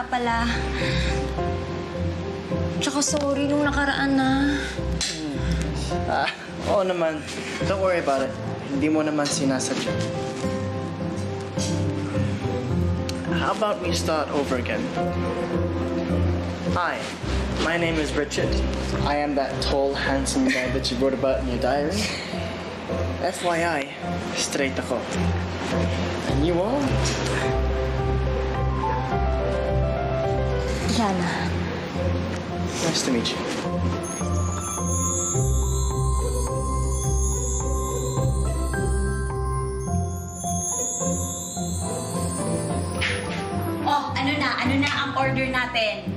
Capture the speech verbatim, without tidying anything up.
pala. Tsaka sorry nung nakaraan na. Hmm. Ah, oo naman. Don't worry about it. Hindi mo naman sinasadya. How about we start over again? Hi, my name is Richard. I am that tall, handsome guy that you wrote about in your diary. F Y I, straight ako. And you all? Yana. Nice to meet you.